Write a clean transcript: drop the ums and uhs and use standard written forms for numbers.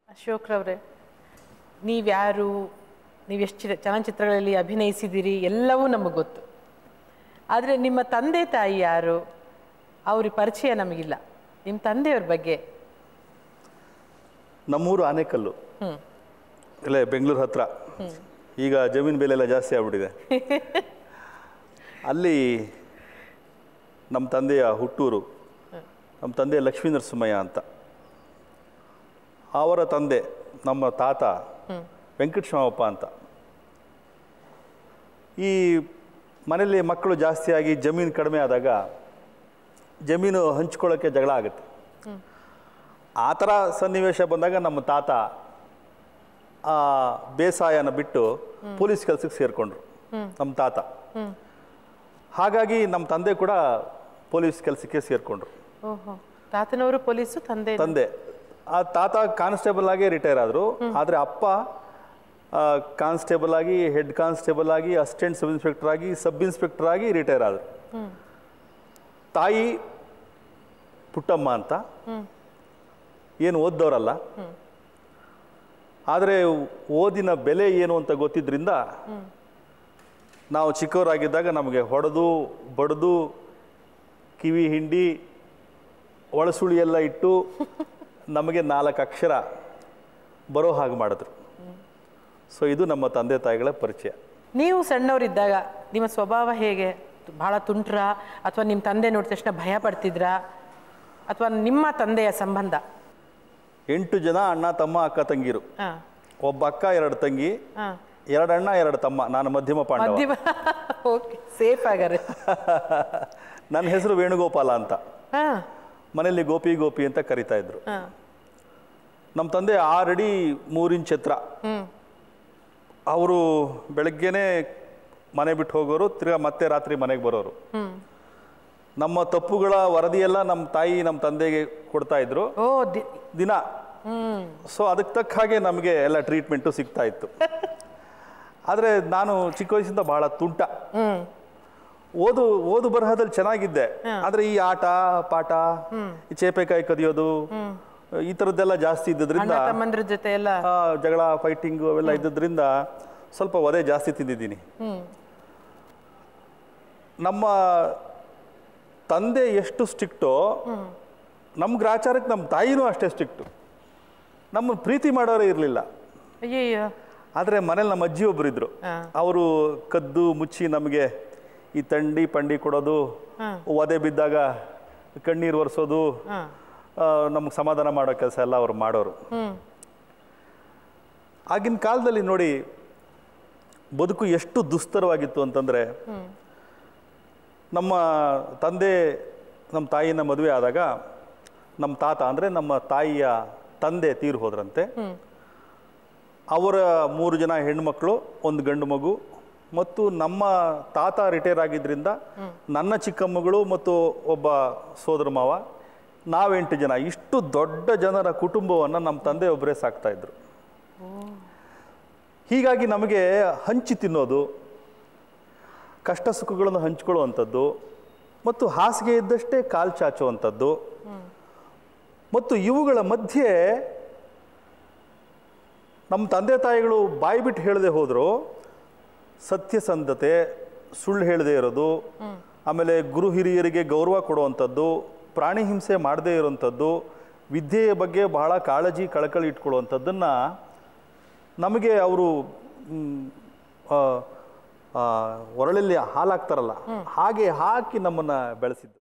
ಅಶೋಕ್ರವ್ರೆ, ನೀವ್ಯಾರು, ನೀವೆಷ್ಟು ಚಲನಚಿತ್ರಗಳಲ್ಲಿ ಅಭಿನಯಿಸಿದ್ದೀರಿ ಎಲ್ಲವೂ ನಮಗೆ ಗೊತ್ತು. ಆದರೆ ನಿಮ್ಮ ತಂದೆ ತಾಯಿ ಯಾರು, ಅವ್ರ ಪರಿಚಯ ನಮಗಿಲ್ಲ. ನಿಮ್ಮ ತಂದೆಯವ್ರ ಬಗ್ಗೆ. ನಮ್ಮೂರು ಆನೇಕಲ್ಲು, ಇಲ್ಲೇ ಬೆಂಗಳೂರು ಹತ್ರ. ಈಗ ಜಮೀನು ಬೆಲೆ ಎಲ್ಲ ಜಾಸ್ತಿ ಆಗ್ಬಿಟ್ಟಿದೆ. ಅಲ್ಲಿ ನಮ್ಮ ತಂದೆಯ ಹುಟ್ಟೂರು. ನಮ್ಮ ತಂದೆ ಲಕ್ಷ್ಮೀ ನರಸಿಂಹಯ್ಯ ಅಂತ. ಅವರ ತಂದೆ ನಮ್ಮ ತಾತ ವೆಂಕಟೇಶ್ವರಪ್ಪ ಅಂತ. ಈ ಮನೆಯಲ್ಲಿ ಮಕ್ಕಳು ಜಾಸ್ತಿಯಾಗಿ ಜಮೀನು ಕಡಿಮೆ ಆದಾಗ ಜಮೀನು ಹಂಚ್ಕೊಳ್ಳೋಕ್ಕೆ ಜಗಳ ಆಗುತ್ತೆ. ಆ ಥರ ಸನ್ನಿವೇಶ ಬಂದಾಗ ನಮ್ಮ ತಾತ ಆ ಬೇಸಾಯನ ಬಿಟ್ಟು ಪೊಲೀಸ್ ಕೆಲಸಕ್ಕೆ ಸೇರಿಕೊಂಡ್ರು ನಮ್ಮ ತಾತ. ಹಾಗಾಗಿ ನಮ್ಮ ತಂದೆ ಕೂಡ ಪೊಲೀಸ್ ಕೆಲಸಕ್ಕೆ ಸೇರಿಕೊಂಡ್ರು. ತಾತನವರು ಪೊಲೀಸು, ತಂದೆ ಆ ತಾತ ಕಾನ್ಸ್ಟೇಬಲ್ ಆಗಿ ರಿಟೈರ್ ಆದರು. ಆದರೆ ಅಪ್ಪ ಕಾನ್ಸ್ಟೇಬಲ್ ಆಗಿ, ಹೆಡ್ ಕಾನ್ಸ್ಟೇಬಲ್ ಆಗಿ, ಅಸಿಸ್ಟೆಂಟ್ ಸಬ್ ಇನ್ಸ್ಪೆಕ್ಟರ್ ಆಗಿ, ಸಬ್ ಇನ್ಸ್ಪೆಕ್ಟರ್ ಆಗಿ ರಿಟೈರ್ ಆದರು. ತಾಯಿ ಪುಟ್ಟಮ್ಮ ಅಂತ, ಏನು ಓದ್ದವರಲ್ಲ, ಆದರೆ ಓದಿನ ಬೆಲೆ ಏನು ಅಂತ ಗೊತ್ತಿದ್ದರಿಂದ ನಾವು ಚಿಕ್ಕವರಾಗಿದ್ದಾಗ ನಮಗೆ ಹೊಡೆದು ಬಡಿದು ಕಿವಿ ಹಿಂಡಿ ಒಳಸುಳಿ ಎಲ್ಲ ಇಟ್ಟು ನಮಗೆ 4 ಅಕ್ಷರ ಬರೋ ಹಾಗೆ ಮಾಡಿದ್ರು. ಸೊ ಇದು ನಮ್ಮ ತಂದೆ ತಾಯಿಗಳ ಪರಿಚಯ. ನೀವು ಸಣ್ಣವರಿದ್ದಾಗ ನಿಮ್ಮ ಸ್ವಭಾವ ಹೇಗೆ? ಬಹಳ ತುಂಟ್ರ, ಅಥವಾ ನಿಮ್ಮ ತಂದೆ ನೋಡಿದ ತಕ್ಷಣ ಭಯ ಪಡ್ತಿದ್ರಾ, ಅಥವಾ ನಿಮ್ಮ ತಂದೆಯ ಸಂಬಂಧ? 8 ಜನ ಅಣ್ಣ ತಮ್ಮ ಅಕ್ಕ ತಂಗಿರು. ಒಬ್ಬ ಅಕ್ಕ 2 ತಂಗಿ, 2 ಅಣ್ಣ 2 ತಮ್ಮ. ನಾನು ಮಧ್ಯಮ ಪಾಂಡವ. Okay, safe ಆಗಾರೆ. ನನ್ನ ಹೆಸರು ವೇಣುಗೋಪಾಲ ಅಂತ. ಮನೆಯಲ್ಲಿ ಗೋಪಿ ಗೋಪಿ ಅಂತ ಕರಿತಾ ಇದ್ರು. ನಮ್ಮ ತಂದೆ 6 ಅಡಿ 3 ಇಂಚ್ ಎತ್ತರ. ಅವರು ಬೆಳಗ್ಗೆನೆ ಮನೆ ಬಿಟ್ಟು ಹೋಗೋರು, ತಿರ್ಗಾ ಮತ್ತೆ ರಾತ್ರಿ ಮನೆಗೆ ಬರೋರು. ನಮ್ಮ ತಪ್ಪುಗಳ ವರದಿಯೆಲ್ಲ ನಮ್ಮ ತಾಯಿ ನಮ್ಮ ತಂದೆಗೆ ಕೊಡ್ತಾ ಇದ್ರು ದಿನ. ಸೊ ಅದಕ್ಕೆ ತಕ್ಕ ಹಾಗೆ ನಮಗೆ ಎಲ್ಲ ಟ್ರೀಟ್ಮೆಂಟು ಸಿಗ್ತಾ ಇತ್ತು. ಆದರೆ ನಾನು ಚಿಕ್ಕ ವಯಸ್ಸಿಂದ ಬಹಳ ತುಂಟ. ಓದು ಬರಹದಲ್ಲಿ ಚೆನ್ನಾಗಿದ್ದೆ, ಆದರೆ ಈ ಆಟ ಪಾಠ, ಈ ಚೇಪೆಕಾಯಿ ಕದಿಯೋದು, ಈ ಥರದ್ದೆಲ್ಲ ಜಾಸ್ತಿ ಇದ್ದದ್ರಿಂದ, ಜೊತೆ ಎಲ್ಲ ಜಗಳ ಫೈಟಿಂಗು ಅವೆಲ್ಲ ಇದ್ದದ್ರಿಂದ ಸ್ವಲ್ಪ ಒದೆ ಜಾಸ್ತಿ ತಿಂದಿದ್ದೀನಿ. ನಮ್ಮ ತಂದೆ ಎಷ್ಟು ಸ್ಟ್ರಿಕ್ಟೋ ನಮ್ಮ ಗ್ರಾಚಾರಕ್ಕೆ ನಮ್ಮ ತಾಯಿನೂ ಅಷ್ಟೇ ಸ್ಟ್ರಿಕ್ಟು. ನಮ್ಮ ಪ್ರೀತಿ ಮಾಡೋರೇ ಇರಲಿಲ್ಲ. ಆದರೆ ಮನೇಲಿ ನಮ್ಮ ಅಜ್ಜಿ ಒಬ್ಬರಿದ್ರು. ಅವರು ಕದ್ದು ಮುಚ್ಚಿ ನಮಗೆ ಈ ತಂಡಿ ಪಂಡಿ ಕೊಡೋದು, ಒದೆ ಬಿದ್ದಾಗ ಕಣ್ಣೀರು ಒರೆಸೋದು, ನಮ್ಗೆ ಸಮಾಧಾನ ಮಾಡೋ ಕೆಲಸ ಎಲ್ಲ ಅವ್ರು ಮಾಡೋರು. ಆಗಿನ ಕಾಲದಲ್ಲಿ ನೋಡಿ ಬದುಕು ಎಷ್ಟು ದುಸ್ತರವಾಗಿತ್ತು ಅಂತಂದರೆ, ನಮ್ಮ ತಂದೆ ನಮ್ಮ ತಾಯಿನ ಮದುವೆ ಆದಾಗ ನಮ್ಮ ತಾತ ಅಂದರೆ ನಮ್ಮ ತಾಯಿಯ ತಂದೆ ತೀರು ಹೋದ್ರಂತೆ. ಅವರ 3 ಜನ ಹೆಣ್ಮಕ್ಳು, 1 ಗಂಡು ಮಗು, ಮತ್ತು ನಮ್ಮ ತಾತ ರಿಟೈರ್ ಆಗಿದ್ದರಿಂದ ನನ್ನ ಚಿಕ್ಕಮ್ಮಗಳು ಮತ್ತು ಒಬ್ಬ ಸೋದರ ಮಾವ, ನಾವು 8 ಜನ. ಇಷ್ಟು ದೊಡ್ಡ ಜನರ ಕುಟುಂಬವನ್ನು ನಮ್ಮ ತಂದೆ ಒಬ್ಬರೇ ಸಾಕ್ತಾ ಇದ್ರು. ಹೀಗಾಗಿ ನಮಗೆ ಹಂಚಿ ತಿನ್ನೋದು, ಕಷ್ಟ ಸುಖಗಳನ್ನು ಹಂಚ್ಕೊಳ್ಳುವಂಥದ್ದು, ಮತ್ತು ಹಾಸಿಗೆ ಇದ್ದಷ್ಟೇ ಕಾಲು ಚಾಚುವಂಥದ್ದು, ಮತ್ತು ಇವುಗಳ ಮಧ್ಯೆ ನಮ್ಮ ತಂದೆ ತಾಯಿಗಳು ಬಾಯಿ ಬಿಟ್ಟು ಹೇಳದೆ ಹೋದರೂ ಸತ್ಯಸಂಧತೆ, ಸುಳ್ಳು ಹೇಳದೇ ಇರೋದು, ಆಮೇಲೆ ಗುರು ಹಿರಿಯರಿಗೆ ಗೌರವ ಕೊಡುವಂಥದ್ದು, ಪ್ರಾಣಿ ಹಿಂಸೆ ಮಾಡದೇ ಇರೋವಂಥದ್ದು, ವಿದ್ಯೆಯ ಬಗ್ಗೆ ಬಹಳ ಕಾಳಜಿ ಕಳಕಳಿ ಇಟ್ಕೊಳ್ಳುವಂಥದ್ದನ್ನು ನಮಗೆ ಅವರು ಒರಳಲ್ಲಿ ಹಾಲು ಹಾಕ್ತಾರಲ್ಲ ಹಾಗೆ ಹಾಕಿ ನಮ್ಮನ್ನು ಬೆಳೆಸಿದ್ದು.